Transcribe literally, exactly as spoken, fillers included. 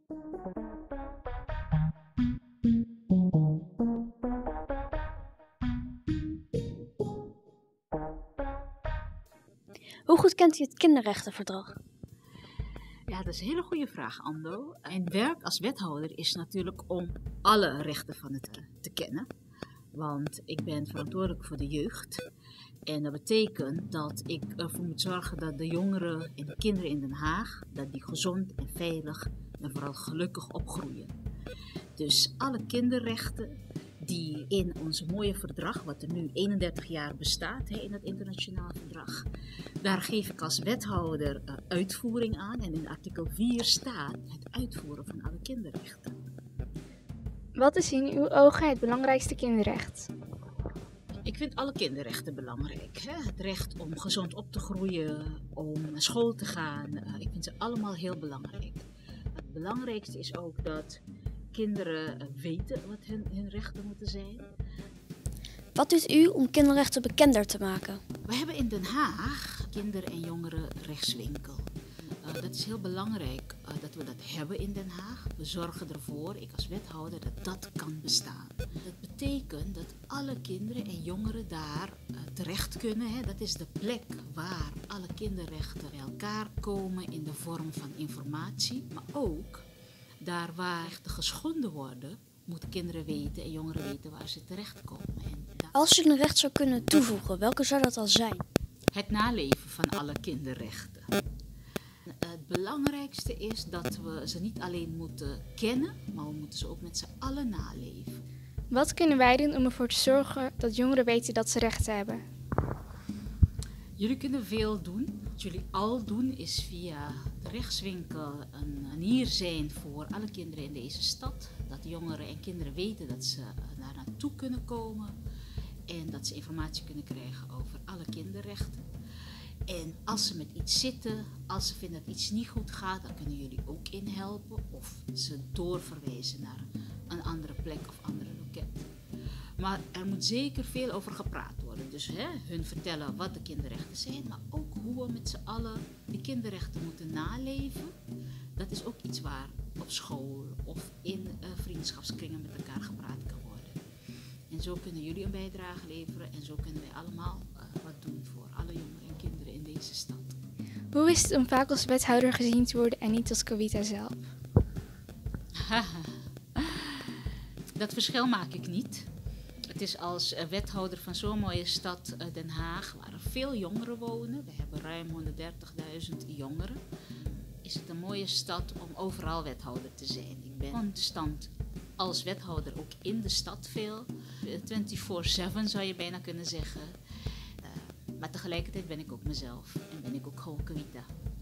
Hoe goed kent u het kinderrechtenverdrag? Ja, dat is een hele goede vraag, Ando. Mijn werk als wethouder is natuurlijk om alle rechten van het kind te kennen. Want ik ben verantwoordelijk voor de jeugd. En dat betekent dat ik ervoor moet zorgen dat de jongeren en de kinderen in Den Haag, dat die gezond en veilig en vooral gelukkig opgroeien. Dus alle kinderrechten die in ons mooie verdrag, wat er nu eenendertig jaar bestaat, hè, in het internationaal verdrag, daar geef ik als wethouder uh, uitvoering aan. En in artikel vier staat het uitvoeren van alle kinderrechten. Wat is in uw ogen het belangrijkste kinderrecht? Ik vind alle kinderrechten belangrijk. Hè? Het recht om gezond op te groeien, om naar school te gaan. Uh, ik vind ze allemaal heel belangrijk. Het belangrijkste is ook dat kinderen uh, weten wat hun, hun rechten moeten zijn. Wat doet u om kinderrechten bekender te maken? We hebben in Den Haag kinder- en jongerenrechtswinkel. Uh, dat is heel belangrijk uh, dat we dat hebben in Den Haag. We zorgen ervoor, ik als wethouder, dat dat kan bestaan. Dat betekent dat alle kinderen en jongeren daar uh, terecht kunnen. Hè. Dat is de plek waar alle kinderrechten bij elkaar komen in de vorm van informatie. Maar ook daar waar rechten geschonden worden, moeten kinderen weten en jongeren weten waar ze terechtkomen. En daar... Als je een recht zou kunnen toevoegen, welke zou dat al zijn? Het naleven van alle kinderrechten. Het belangrijkste is dat we ze niet alleen moeten kennen, maar we moeten ze ook met z'n allen naleven. Wat kunnen wij doen om ervoor te zorgen dat jongeren weten dat ze rechten hebben? Jullie kunnen veel doen. Wat jullie al doen is via de rechtswinkel een manier zijn voor alle kinderen in deze stad. Dat jongeren en kinderen weten dat ze daar naartoe kunnen komen en dat ze informatie kunnen krijgen over alle kinderrechten. En als ze met iets zitten, als ze vinden dat iets niet goed gaat, dan kunnen jullie ook inhelpen of ze doorverwijzen naar een andere plek of andere loket. Maar er moet zeker veel over gepraat worden. Dus hè, hun vertellen wat de kinderrechten zijn, maar ook hoe we met z'n allen die kinderrechten moeten naleven. Dat is ook iets waar op school of in uh, vriendschapskringen met elkaar gepraat kan worden. En zo kunnen jullie een bijdrage leveren en zo kunnen wij allemaal uh, wat doen voor alle jongeren en kinderen in deze stad. Hoe is het om vaak als wethouder gezien te worden en niet als Kawita zelf? Dat verschil maak ik niet. Het is als uh, wethouder van zo'n mooie stad uh, Den Haag, waar er veel jongeren wonen. We hebben ruim honderddertigduizend jongeren. Is het een mooie stad om overal wethouder te zijn. Ik ben constant als wethouder ook in de stad veel. vierentwintig zeven zou je bijna kunnen zeggen. Uh, maar tegelijkertijd ben ik ook mezelf en ben ik ook gewoon Kawita.